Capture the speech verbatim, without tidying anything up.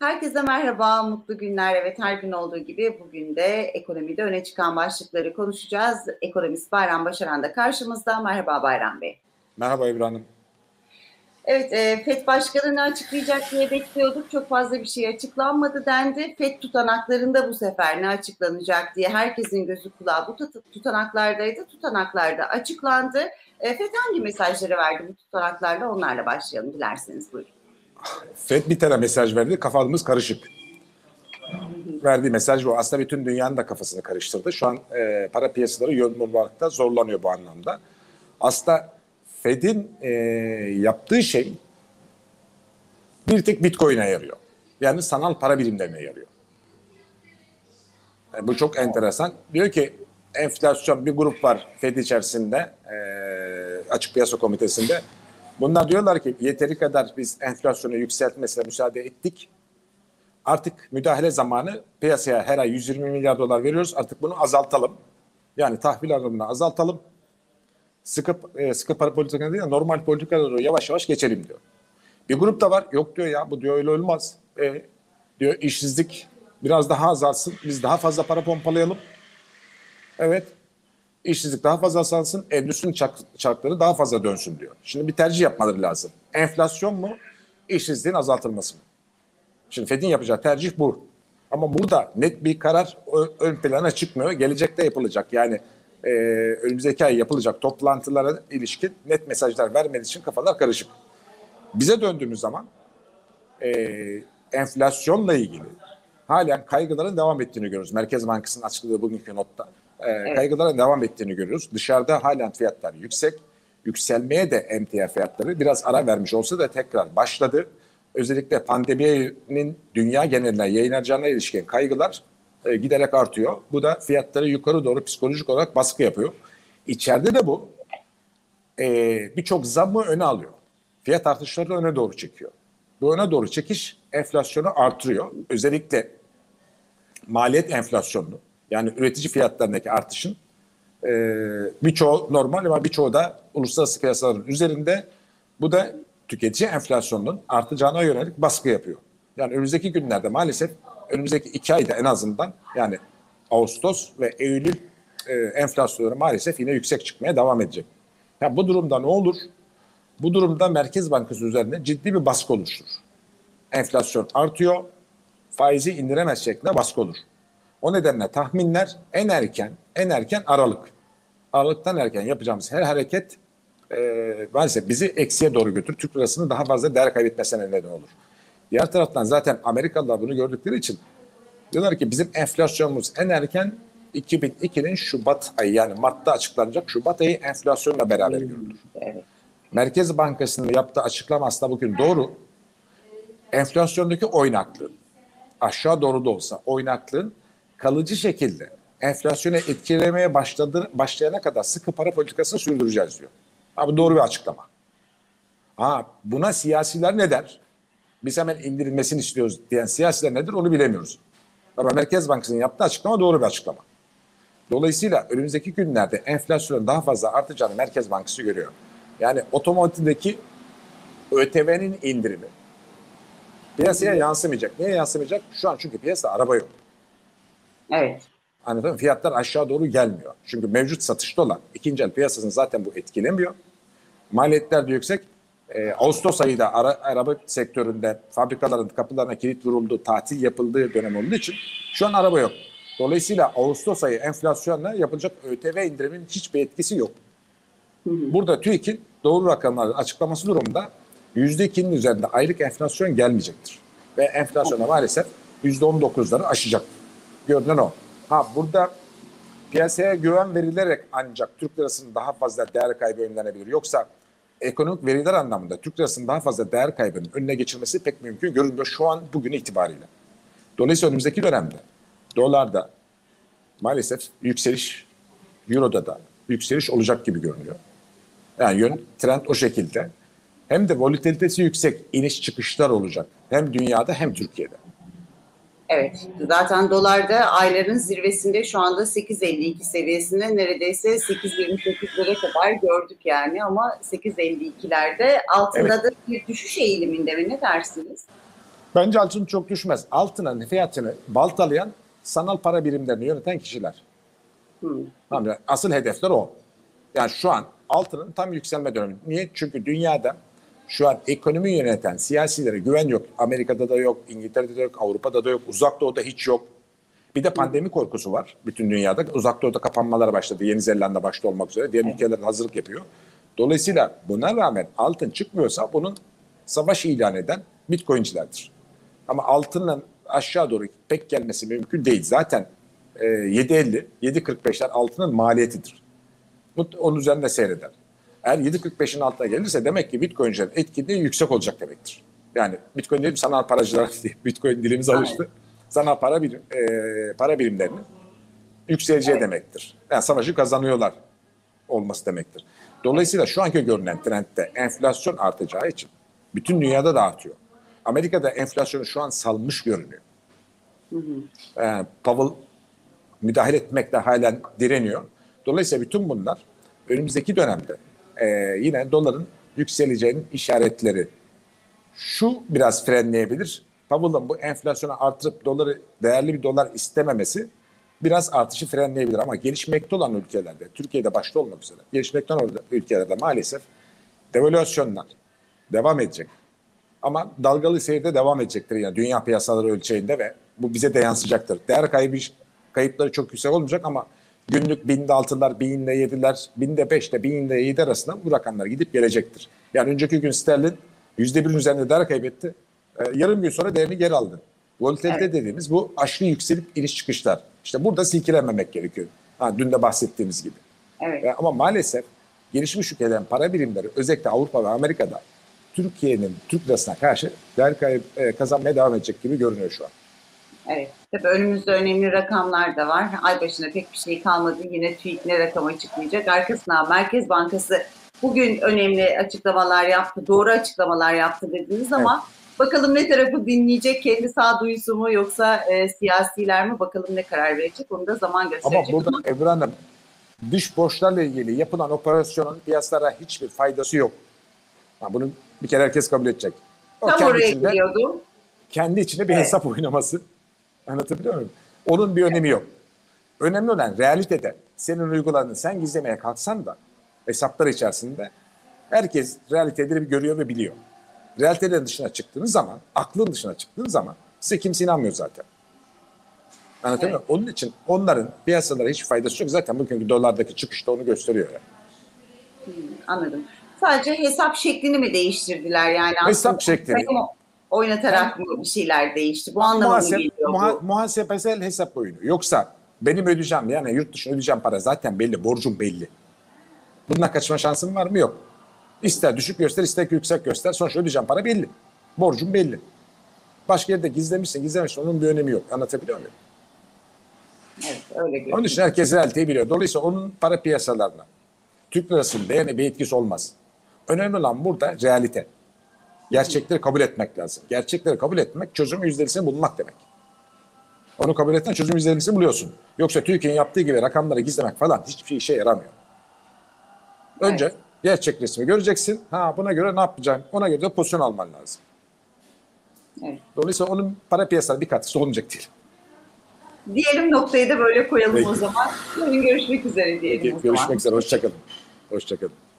Herkese merhaba, mutlu günler. Evet, her gün olduğu gibi bugün de ekonomide öne çıkan başlıkları konuşacağız. Ekonomist Bayram Başaran da karşımızda. Merhaba Bayram Bey. Merhaba İbrahim Hanım. Evet, e, FED Başkanı ne açıklayacak diye bekliyorduk. Çok fazla bir şey açıklanmadı dendi. FED tutanaklarında bu sefer ne açıklanacak diye herkesin gözü kulağı bu tutanaklardaydı. Tutanaklarda açıklandı. E, FED hangi mesajları verdi bu tutanaklarla? Onlarla başlayalım dilerseniz. Buyurun. FED bir tane mesaj verdi, kafamız karışık. Verdiği mesaj bu. Aslında bütün dünyanın da kafasını karıştırdı. Şu an e, para piyasaları yön bulmakta zorlanıyor bu anlamda. Aslında FED'in e, yaptığı şey bir tek Bitcoin'e yarıyor. Yani sanal para birimlerine yarıyor. E, bu çok enteresan. Diyor ki enflasyon bir grup var FED içerisinde, e, Açık Piyasa Komitesi'nde. Bunlar diyorlar ki yeteri kadar biz enflasyonu yükseltmesine müsaade ettik. Artık müdahale zamanı, piyasaya her ay yüz yirmi milyar dolar veriyoruz. Artık bunu azaltalım. Yani tahvil alımını azaltalım. Sıkı, e, sıkı para politikalarına değil de normal politikalara yavaş yavaş geçelim diyor. Bir grup da var. Yok diyor ya, bu diyor öyle olmaz. E, diyor işsizlik biraz daha azalsın. Biz daha fazla para pompalayalım. Evet. İşsizlik daha fazla azalsın. Endüstrinin çark, çarkları daha fazla dönsün diyor. Şimdi bir tercih yapmaları lazım. Enflasyon mu? İşsizliğin azaltılması mı? Şimdi FED'in yapacağı tercih bu. Ama burada net bir karar ön plana çıkmıyor. Gelecekte yapılacak, yani e, önümüzdeki ay yapılacak toplantılara ilişkin net mesajlar vermediği için kafalar karışık. Bize döndüğümüz zaman e, enflasyonla ilgili halen kaygıların devam ettiğini görüyoruz. Merkez Bankası'nın açıkladığı bugünkü notta e, evet. kaygıların devam ettiğini görüyoruz. Dışarıda halen fiyatlar yüksek. Yükselmeye de emtia fiyatları biraz ara vermiş olsa da tekrar başladı. Özellikle pandeminin dünya geneline yayılacağına ilişkin kaygılar e, giderek artıyor. Bu da fiyatları yukarı doğru psikolojik olarak baskı yapıyor. İçeride de bu e, birçok zammı öne alıyor. Fiyat artışları öne doğru çekiyor. Bu öne doğru çekiş enflasyonu artırıyor. Özellikle maliyet enflasyonunu, yani üretici fiyatlarındaki artışın e, birçoğu normal ama birçoğu da uluslararası piyasaların üzerinde. Bu da tüketici enflasyonunun artacağına yönelik baskı yapıyor. Yani önümüzdeki günlerde maalesef önümüzdeki iki ayda en azından, yani Ağustos ve Eylül e, enflasyonları maalesef yine yüksek çıkmaya devam edecek. Yani bu durumda ne olur? Bu durumda Merkez Bankası üzerine ciddi bir baskı oluşturur. Enflasyon artıyor, faizi indiremez şeklinde baskı olur. O nedenle tahminler en erken, en erken Aralık. Aralıktan erken yapacağımız her hareket e, maalesef bizi eksiye doğru götürür. Türk lirasının daha fazla değer kaybetmesine neden olur. Diğer taraftan zaten Amerikalılar bunu gördükleri için diyorlar ki bizim enflasyonumuz en erken iki bin ikinin Şubat ayı, yani Mart'ta açıklanacak Şubat ayı enflasyonla beraber görülür. Evet. Merkez Bankası'nın yaptığı açıklama aslında bugün doğru. Enflasyondaki oynaklığın, aşağı doğru da olsa oynaklığın kalıcı şekilde enflasyonu etkilemeye başladı, başlayana kadar sıkı para politikasını sürdüreceğiz diyor. Abi doğru bir açıklama. Ha, buna siyasiler ne der? Biz hemen indirilmesini istiyoruz diyen siyasiler nedir onu bilemiyoruz. Ama Merkez Bankası'nın yaptığı açıklama doğru bir açıklama. Dolayısıyla önümüzdeki günlerde enflasyonun daha fazla artacağını Merkez Bankası görüyor. Yani otomotivdeki ÖTV'nin indirimi piyasaya yansımayacak. Niye yansımayacak? Şu an çünkü piyasada araba yok. Evet. Anladın mı? Fiyatlar aşağı doğru gelmiyor. Çünkü mevcut satışta olan ikinci el piyasasını zaten bu etkilemiyor. Maliyetler de yüksek. Ee, Ağustos ayında ara, araba sektöründe fabrikaların kapılarına kilit vuruldu, tatil yapıldığı dönem olduğu için şu an araba yok. Dolayısıyla Ağustos ayı enflasyonla yapılacak ÖTV indiriminin hiçbir etkisi yok. Burada TÜİK'in doğru rakamları açıklaması durumunda yüzde ikinin üzerinde aylık enflasyon gelmeyecektir. Ve enflasyona maalesef yüzde on dokuzları aşacak. Görünen o. Ha, burada piyasaya güven verilerek ancak Türk lirasının daha fazla değer kaybı önlenebilir. Yoksa ekonomik veriler anlamında Türk lirasının daha fazla değer kaybının önüne geçilmesi pek mümkün görünmüyor şu an bugün itibariyle. Dolayısıyla önümüzdeki dönemde dolarda maalesef yükseliş, euroda da yükseliş olacak gibi görünüyor. Yani yön, trend o şekilde. Hem de volatilitesi yüksek iniş çıkışlar olacak. Hem dünyada hem Türkiye'de. Evet, zaten dolarda ayların zirvesinde şu anda sekiz elli iki seviyesinde, neredeyse sekiz yirmi sekizlere kadar gördük yani, ama sekiz elli ikilerde altında evet. da bir düşüş eğiliminde mi, ne dersiniz? Bence altın çok düşmez. Altının fiyatını baltalayan sanal para birimlerini yöneten kişiler. Hmm. Tamam, asıl hedefler o. Yani şu an altının tam yükselme dönemi. Niye? Çünkü dünyada şu an ekonomi yöneten siyasilere güven yok. Amerika'da da yok, İngiltere'de de yok, Avrupa'da da yok, Uzak Doğu'da hiç yok. Bir de pandemi korkusu var bütün dünyada. Uzak Doğu'da kapanmalar başladı. Yeni Zelanda başta olmak üzere. Diğer ülkeler hazırlık yapıyor. Dolayısıyla buna rağmen altın çıkmıyorsa bunun savaş ilan eden Bitcoin'cilerdir. Ama altının aşağı doğru pek gelmesi mümkün değil. Zaten e, yedi elli, yedi kırk beşler altının maliyetidir. Bu onun üzerinde seyreder. Eğer yedi kırk beşin altına gelirse demek ki Bitcoin'cilerin etkinliği yüksek olacak demektir. Yani Bitcoin değil, sanal paracılar diye Bitcoin dilimiz alıştı. Sanal para birim, e, para birimlerinin yükseleceği evet. demektir. Yani savaşı kazanıyorlar olması demektir. Dolayısıyla şu anki görünen trendde enflasyon artacağı için bütün dünyada da artıyor. Amerika'da enflasyonu şu an salmış görünüyor. Hı hı. E, Powell müdahale etmekle halen direniyor. Dolayısıyla bütün bunlar önümüzdeki dönemde e, yine doların yükseleceğinin işaretleri. Şu biraz frenleyebilir. Powell'ın bu enflasyonu artırıp doları değerli bir dolar istememesi biraz artışı frenleyebilir. Ama gelişmekte olan ülkelerde, Türkiye'de başta olmak üzere, gelişmekte olan ülkelerde maalesef devalüasyonlar devam edecek. Ama dalgalı seyirde devam edecektir yani dünya piyasaları ölçeğinde ve bu bize de yansıyacaktır. Değer kaybı kayıpları çok yüksek olmayacak ama günlük binde altılar, binde yediler, binde beşte, binde yedi arasında bu rakamlar gidip gelecektir. Yani önceki gün sterlin yüzde birin üzerinde değer kaybetti. Ee, yarım gün sonra değerini geri aldı. Volatilite evet. dediğimiz bu aşırı yükselip iniş çıkışlar. İşte burada silkelenmemek gerekiyor. Ha, dün de bahsettiğimiz gibi. Evet. Ee, ama maalesef gelişmiş ülkelerin para birimleri özellikle Avrupa ve Amerika'da Türkiye'nin Türk lirasına karşı değer kaybı e, kazanmaya devam edecek gibi görünüyor şu an. Evet. Tabii önümüzde önemli rakamlar da var. Ay başına pek bir şey kalmadı. Yine TÜİK ne rakam açıklayacak. Arkasından Merkez Bankası bugün önemli açıklamalar yaptı. Doğru açıklamalar yaptı dediniz ama evet. bakalım ne tarafı dinleyecek? Kendi sağduyusu mu yoksa e, siyasiler mi? Bakalım ne karar verecek? Onu da zaman gösterecek. Ama burada Ebru Hanım dış borçlarla ilgili yapılan operasyonun piyasalara hiçbir faydası yok. Yani bunu bir kere herkes kabul edecek. O Tam oraya içinde, gidiyordum. Kendi içinde bir evet. hesap oynaması. Anlatabiliyor muyum? Onun bir önemi yok. Önemli olan realitede senin uyguladığını sen gizlemeye kalksan da hesaplar içerisinde herkes realiteleri görüyor ve biliyor. Realitelerin dışına çıktığınız zaman, aklın dışına çıktığınız zaman size kimse inanmıyor zaten. Anlatabiliyor evet. muyum? Onun için onların piyasalara hiç faydası yok. Zaten bugünkü dolardaki çıkış da onu gösteriyor. Yani. Hmm, anladım. Sadece hesap şeklini mi değiştirdiler yani? Hesap şeklini. Oynatarak mı bir şeyler değişti? Bu anlamda mı geliyor bu? Muha, muhasebesel hesap oyunu. Yoksa benim ödeyeceğim yani yurt dışına ödeyeceğim para zaten belli. Borcum belli. Bundan kaçma şansım var mı? Yok. İster düşük göster, ister yüksek göster. Sonuçta ödeyeceğim para belli. Borcum belli. Başka yerde gizlemişsin, gizlemişsin. Onun bir önemi yok. Anlatabiliyor muyum? Evet, öyle görünüyor. Onun için herkes realiteyi biliyor. Dolayısıyla onun para piyasalarına Türk lirasının değerine bir etkisi olmaz. Önemli olan burada realite. Gerçekleri kabul etmek lazım. Gerçekleri kabul etmek çözüm yüzdelisini bulmak demek. Onu kabul etsen çözüm yüzdelisini buluyorsun. Yoksa Türkiye'nin yaptığı gibi rakamları gizlemek falan hiçbir işe yaramıyor. Önce evet. gerçek resmi göreceksin. Ha buna göre ne yapacaksın? Ona göre de pozisyon alman lazım. Evet. Dolayısıyla onun para piyasasına bir katkısı olmayacak değil. Diyelim noktayı da böyle koyalım Peki. o zaman. Yarın görüşmek üzere diyelim Peki, o görüşmek zaman. üzere. Hoşçakalın. Hoşçakalın.